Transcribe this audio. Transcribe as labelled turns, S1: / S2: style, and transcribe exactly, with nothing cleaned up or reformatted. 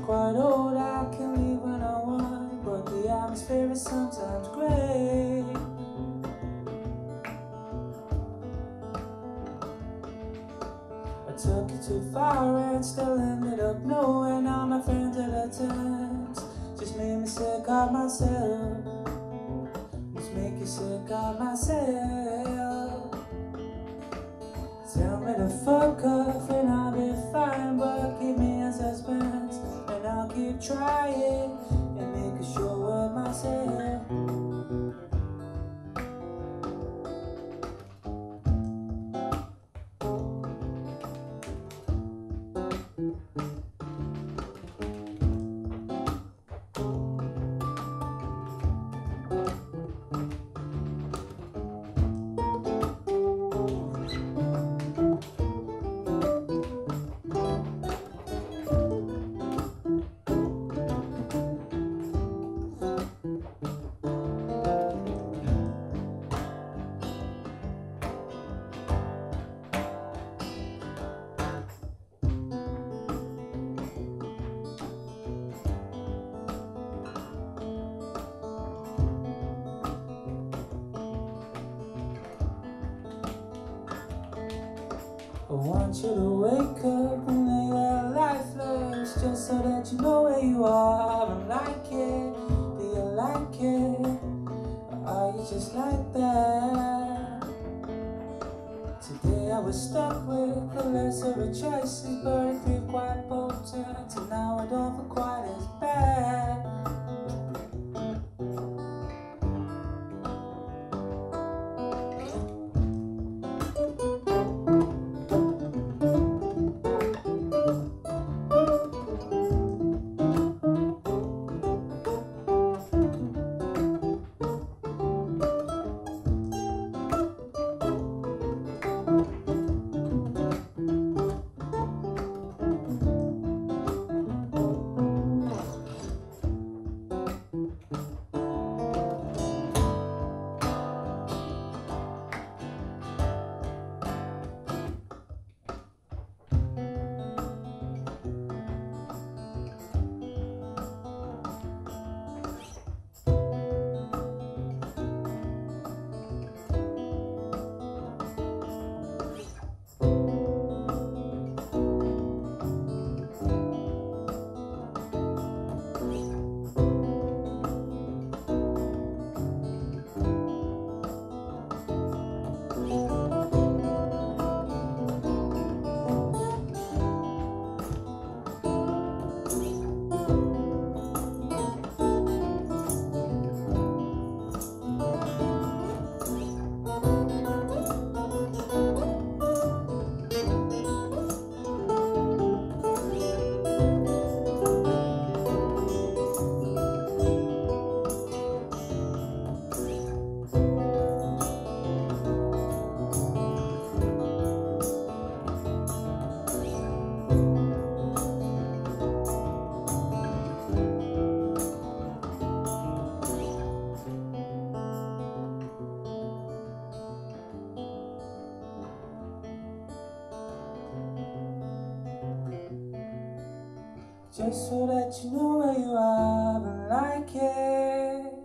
S1: quite old, I can leave when I want, but the atmosphere is sometimes gray. I took it too far and still ended up knowing all my friends at the times just made me sick of myself. Just make you sick of myself. Tell me to fuck off and I'll be fine, but keep me in suspense and I'll keep trying and make a show of myself. I want you to wake up and lay there lifeless, just so that you know where you are. I don't like it, do you like it? Or are you just like that? Today I was stuck with the less of a choice, but it feel quite potent, and now I don't feel quite as bad. Just so that you know where you are, but like it.